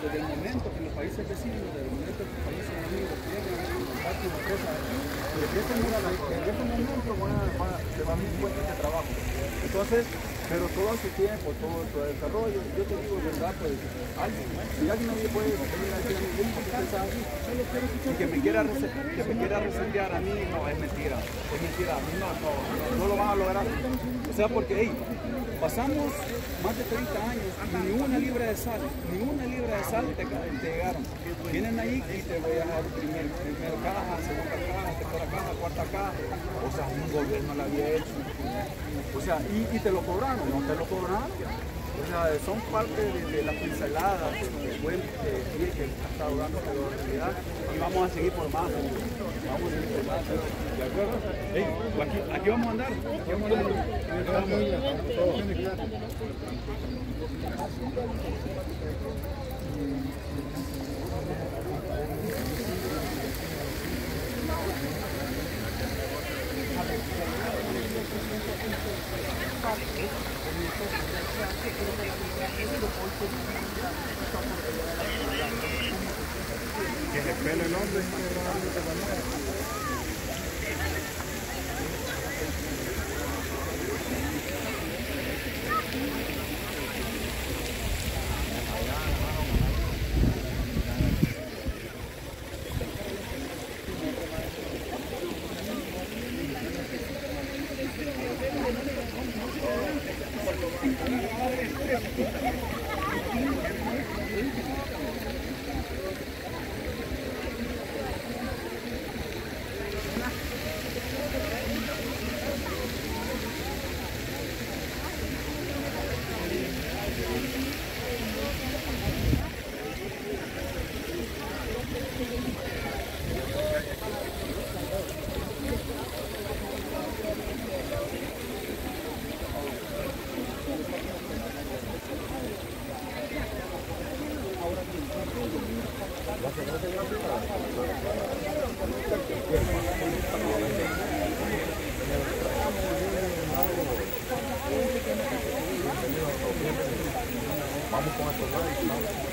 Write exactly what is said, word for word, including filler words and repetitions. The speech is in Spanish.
desde el momento que los países vecinos, desde el momento que los países amigos llegan a compartir una cosa aquí, desde ese momento, desde ese momento van a, van a, se va a dar cuenta de trabajo. Entonces, pero todo a su tiempo, todo, todo el desarrollo, yo te digo, verdad, pues, alguien, si alguien no me puede venir a decir a mí, ¿por qué pensás así? Y que me quiera, que me quiera resetear a mí, no, es mentira, es mentira, a mí no, no, no, no lo van a lograr. O sea, porque, hey, pasamos más de treinta años, ni una libra de sal, ni una libra de sal te, te llegaron. Vienen ahí y te voy a dejar primer, primera caja, segunda caja, tercera caja, cuarta caja. O sea, un gobierno la había hecho. O sea, y, y te lo cobraron, no te lo cobraron. O sea, son parte de, de las pinceladas que buen que, que ha estado dando la realidad. Y vamos a seguir por más. Vamos a seguir por más. ¿De acuerdo? Hey, aquí, aquí vamos a andar. Aquí vamos a andar. Que se pele el hombre. Vamos con esto, ¿no?